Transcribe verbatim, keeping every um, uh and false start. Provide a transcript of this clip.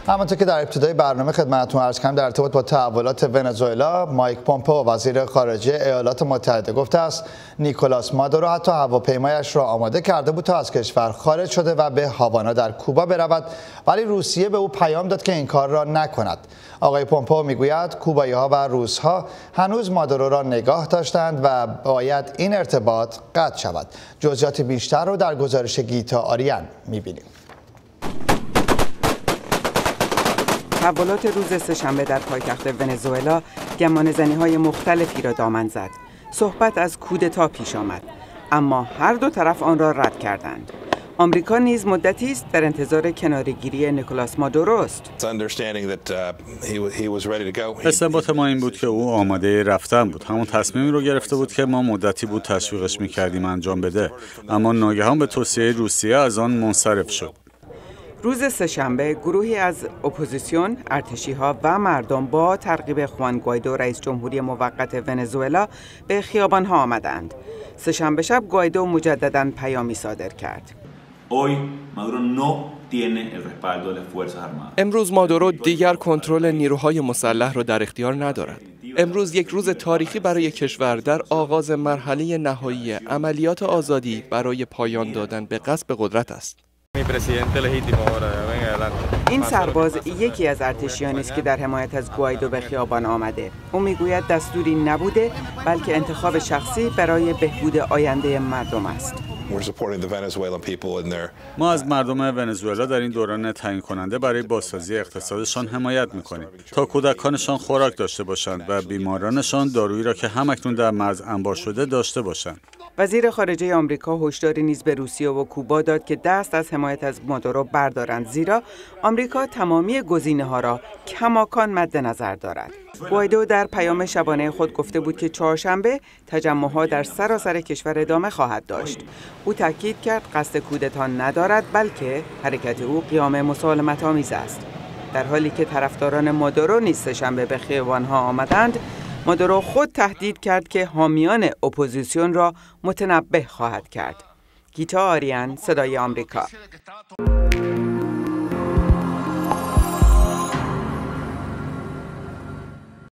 همانطور که در ابتدای برنامه خدمتتون عرض کردم در ارتباط با تحولات ونزوئلا، مایک پومپئو وزیر خارجه ایالات متحده گفته است نیکولاس مادورو حتی هواپیمایش را آماده کرده بود تا از کشور خارج شده و به هاوانا در کوبا برود، ولی روسیه به او پیام داد که این کار را نکند. آقای پومپئو میگوید کوبایی‌ها و روس‌ها هنوز مادورو را نگاه داشتند و باید این ارتباط قطع شود. جزئیات بیشتر رو در گزارش گیتا آریان می‌بینیم. تحولات روز سه‌شنبه در پایتخت ونزوئلا گمانه‌زنی‌های مختلفی را دامن زد. صحبت از کودتا پیش آمد، اما هر دو طرف آن را رد کردند. آمریکا نیز مدتی است در انتظار کناره‌گیری نیکولاس مادورو است. استنباط ما این بود که او آماده رفتن بود. همون تصمیمی رو گرفته بود که ما مدتی بود تشویقش می‌کردیم انجام بده، اما ناگهان به توصیه روسیه از آن منصرف شد. روز سه‌شنبه گروهی از اپوزیسیون، ارتشی‌ها و مردم با ترغیب خوان گوایدو رئیس جمهوری موقت ونزوئلا به خیابان‌ها آمدند. سه‌شنبه شب گوایدو مجدداً پیامی صادر کرد. امروز مادورو دیگر کنترل نیروهای مسلح را در اختیار ندارد. امروز یک روز تاریخی برای کشور در آغاز مرحله نهایی عملیات آزادی برای پایان دادن به غصب قدرت است. این سرباز یکی از ارتشیانی است که در حمایت از گوایدو به خیابان آمده. او میگوید دستوری نبوده، بلکه انتخاب شخصی برای بهبود آینده مردم است. ما از مردم ونزوئلا در این دوران تعیین کننده برای بازسازی اقتصادشان حمایت می‌کنیم تا کودکانشان خوراک داشته باشند و بیمارانشان دارویی را که همکنون در مرز انبار شده داشته باشند. وزیر خارجه آمریکا هشداری نیز به روسیه و کوبا داد که دست از حمایت از مادورو بردارند، زیرا آمریکا تمامی گزینه‌ها را کماکان مد نظر دارد. گوایدو در پیام شبانه خود گفته بود که چهارشنبه تجمع‌ها در سراسر کشور ادامه خواهد داشت. او تاکید کرد قصد کودتا ندارد، بلکه حرکت او قیام مسالمت‌آمیز است. در حالی که طرفداران مادورو نیز سه‌شنبه به خیابان‌ها آمدند، مادورو خود تهدید کرد که حامیان اپوزیسیون را متنبه خواهد کرد. گیتا آریان، صدای آمریکا.